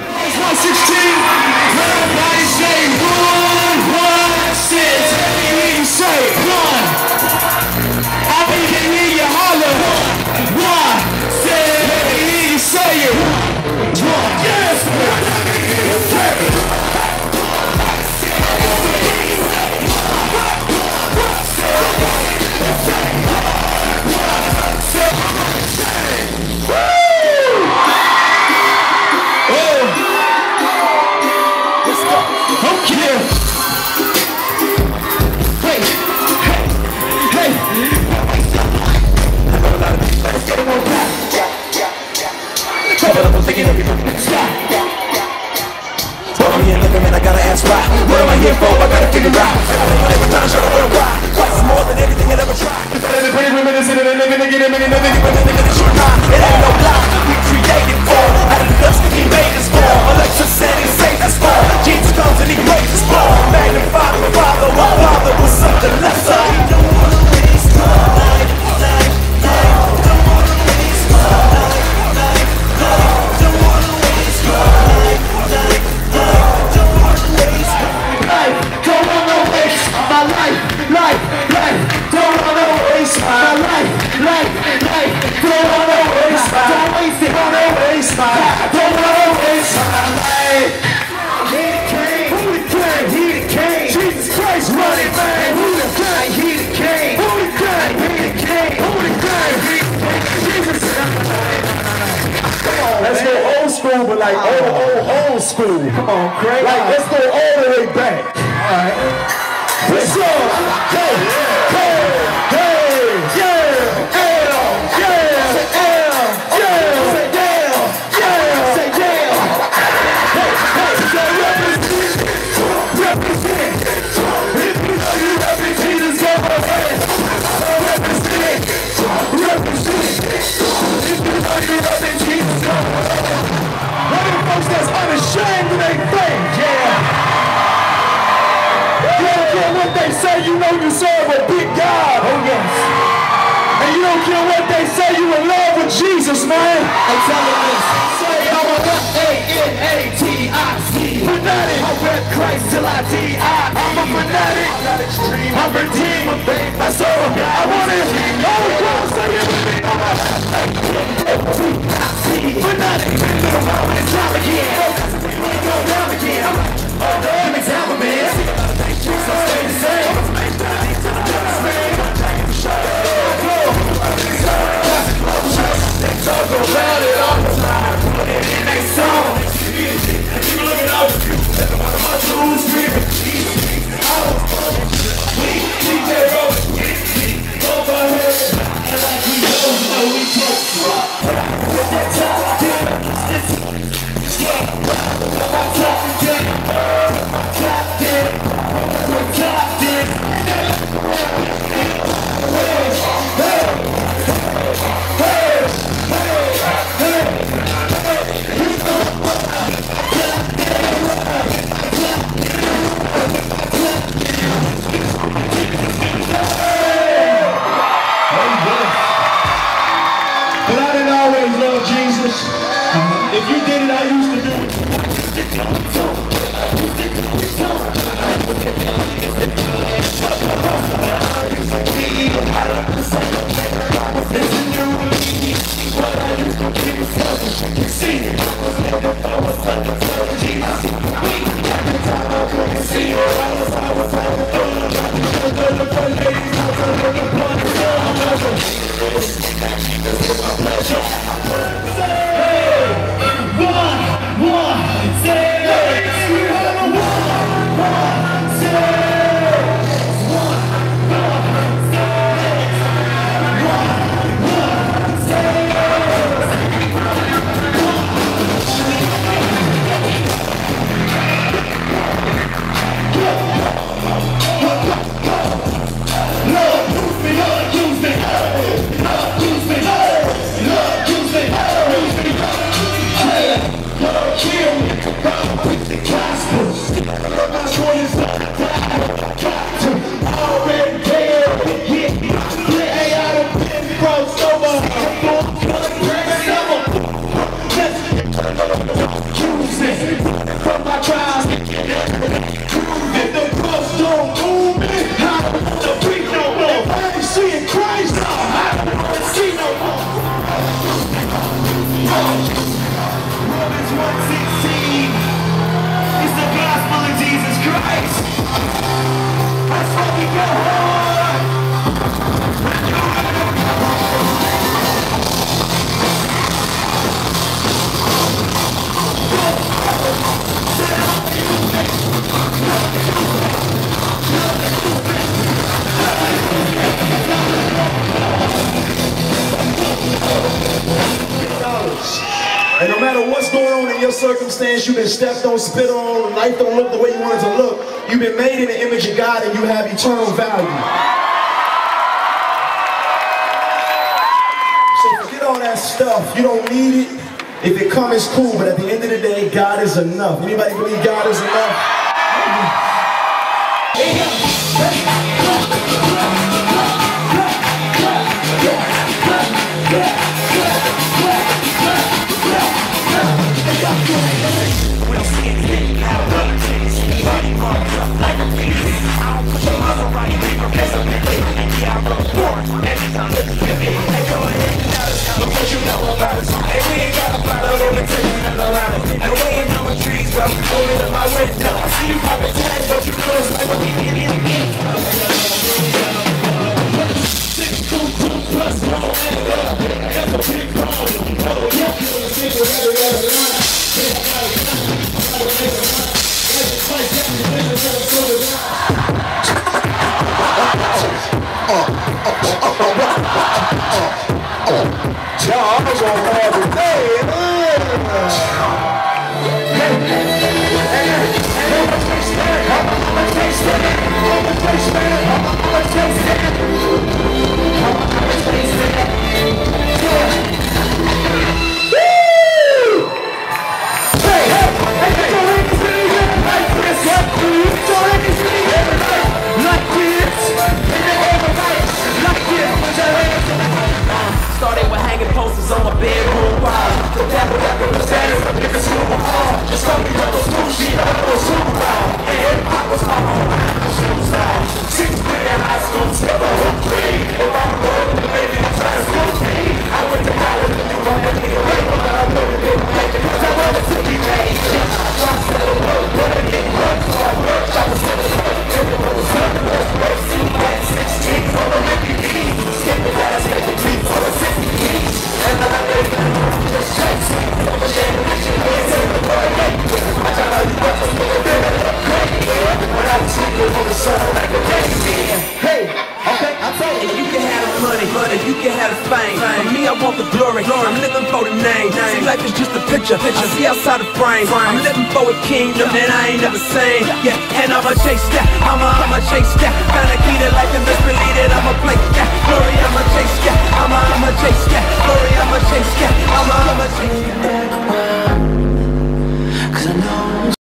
It's 116. Everybody say one, one, six. Let me hear you say one. I need to hear you holler. One, six. Let me hear you say it. One, yes. I gotta ask why. What am I here for? I gotta figure out. Every time I show the world why. What's more than anything I ever tried? It ain't no lie. We created for. Out of the dust he made us for. Alexa said he saved us for. Jesus comes and he raised us for. Magnify the Father. Our Father was something lesser. He don't wanna waste my life. Don't wanna waste my life. Don't wanna waste my life. Don't wanna waste my life. Don't wanna waste my life. Don't wanna waste my life. Don't wanna waste my life. Don't wanna waste my life. He the king. Jesus Christ, running man. Who the king? He the king. Who the king? He the king. Who the king? Jesus. Come on, let's go old school, but like old school. Come on, Craig. Like let's go all the way back. All right. What's up? Hey, hey, hey, yeah, yeah, yeah, say damn, say damn. Hey, say represent. If you know you represent Jesus, go ahead. Represent. If you know you represent Jesus, go ahead. What are the folks that's unashamed of their faith? Yeah. You don't care what they say, you know you serve a big God. Oh yes. And you don't care what they say, you in love with Jesus, man. I'm telling this. Say I'm a F-A-N-A-T-I-C. Fanatic. I rep Christ till I die. I'm a fanatic. I'm not extreme. I'm redeemed. I'm faith. I serve a God. I want it. All the girls say it with me. I'm a F-A-N-A-T-I-C. Fanatic. Little moment in time again. Go down again. I'm the every time I'm in. So stay the same. Talk about it all the time. Put it in a song. You look it up. My tools screaming. DJ Rose. Overhead. And like we don't know we talk. With that top down. My top down. Top down. We're top down. If you did it, I used to do it. One, say losing from my trials. If the bus don't move me, I don't want to be no more. I ain't seeing Christ, I don't want to see no more. Romans 1:16 is the gospel of Jesus Christ. That's why we go hard. And no matter what's going on in your circumstance, you've been stepped on, spit on, life don't look the way you want it to look, you've been made in the image of God and you have eternal value. So forget all that stuff. You don't need it. If it comes, it's cool, but at the end of the day, God is enough. Anybody believe God is enough? Started with hanging posters on my bedroom wall. The devil got the percentage of niggas super hard. Just told me that was cool shit, I was super wild. And hip-hop was my home, I was super style. 6th grade in high school, still a hoop grade. If I'm going to baby, I'm trying to school me. I went to college and you wanted me to wait, but I wouldn't get paid because I wanted to be paid. So I said, oh, look, what I get work, so I worked, I was still a work. If it was something else, work, see, at 16, for the Mickey D. Skipping that, I said, the beat for the 60 keys. And I made it, just chase it. I'm a generation, hands in the boy, I tell you what, I'm a bit of a crazy. When I was sleeping on the sun like a crazy. Hey, okay, I told you. If you can have the money, if you can have the fame. For me, I want the glory. I'm living for the name. See, life is just a picture. I see outside the frame. I'm living for a kingdom that I ain't never seen. Yeah, and I'ma chase that. I'ma chase that. Found a key to life and best believe that I'ma play that. Glory, I'ma chase that. I'ma chase that. Glory, I'ma chase that. I'ma chase that. Cause I know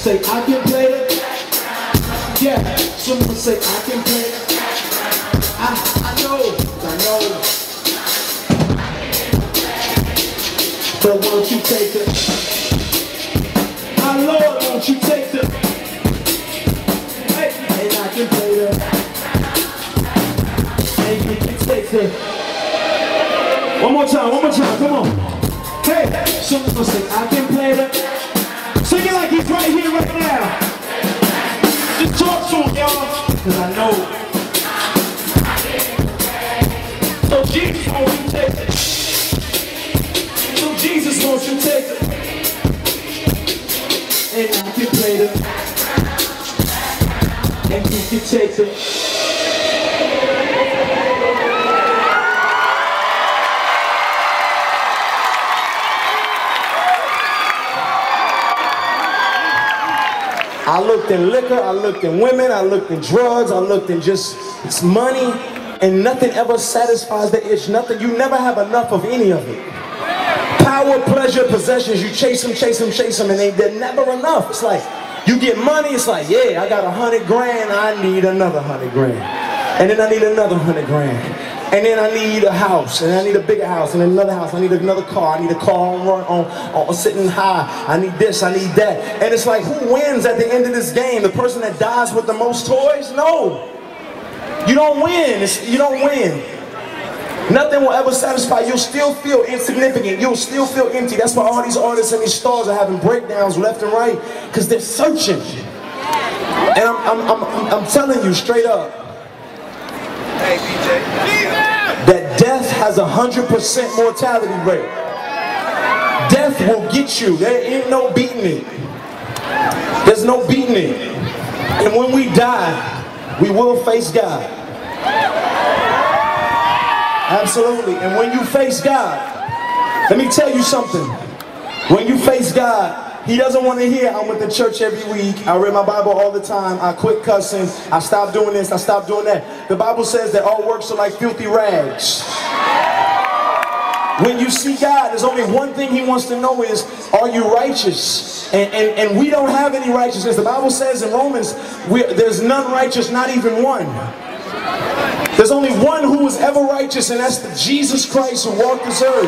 say I can play it. Yeah, someone say I can play it. I know. But won't you take it? My Lord, won't you take it? Hey, and I can play it. And you can take it. One more time, come on. Hey, someone say I can play it. Sing it like he's right here, right now. Just talk to him, y'all. Cause I know. So Jesus wants you to take it. So Jesus wants you to take it. And I can play it. And you can take it. I looked in liquor, I looked in women, I looked in drugs, I looked in just it's money, and nothing ever satisfies the itch. Nothing, you never have enough of any of it. Power, pleasure, possessions, you chase them, and they're never enough. It's like, you get money, it's like, yeah, I got 100 grand, I need another 100 grand. And then I need another 100 grand. And then I need a house, and I need a bigger house, and another house. I need another car. I need a car on sitting high. I need this, I need that. And it's like, who wins at the end of this game? The person that dies with the most toys? No. You don't win. You don't win. Nothing will ever satisfy. You'll still feel insignificant. You'll still feel empty. That's why all these artists and these stars are having breakdowns left and right, because they're searching. And I'm telling you straight up, Hey, BJ. that death has 100% mortality rate. Death will get you. There ain't no beating it. There's no beating it. And when we die, we will face God. Absolutely. And when you face God, let me tell you something. When you face God, He doesn't want to hear, I went to church every week, I read my Bible all the time, I quit cussing, I stopped doing this, I stopped doing that. The Bible says that all works are like filthy rags. When you see God, there's only one thing He wants to know is, are you righteous? And we don't have any righteousness. The Bible says in Romans, there's none righteous, not even one. There's only one who was ever righteous, and that's Jesus Christ who walked this earth.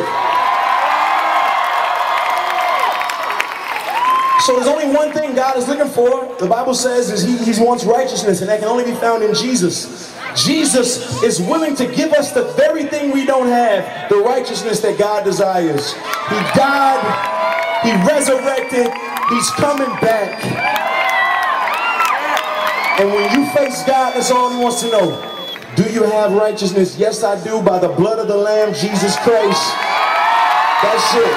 So there's only one thing God is looking for, the Bible says, is He wants righteousness, and that can only be found in Jesus. Jesus is willing to give us the very thing we don't have, the righteousness that God desires. He died, He resurrected, He's coming back. And when you face God, that's all He wants to know. Do you have righteousness? Yes, I do, by the blood of the Lamb, Jesus Christ. That's it.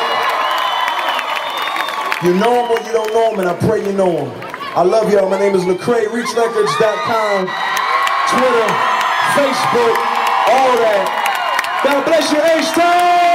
You know Him or you don't know Him, and I pray you know Him. I love y'all. My name is Lecrae. ReachRecords.com, Twitter, Facebook, all that. God bless you, H-Town!